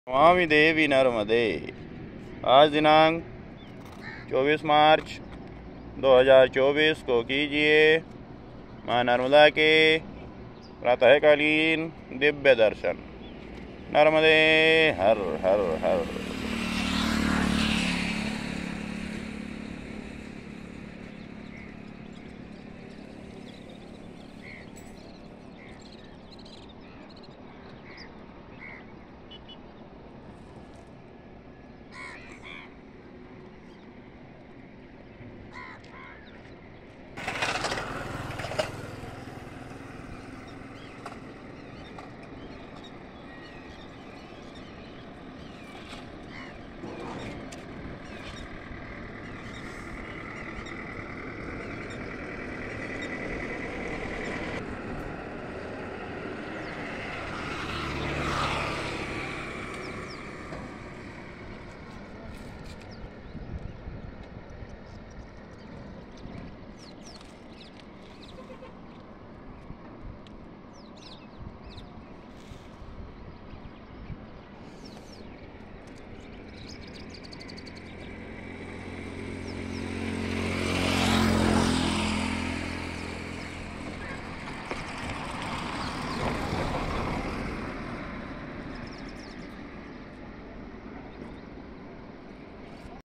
स्वामी देवी नर्मदे। आज दिनांक 24 मार्च 2024 को कीजिए माँ नर्मदा के प्रातःकालीन दिव्य दर्शन। नर्मदे हर हर हर।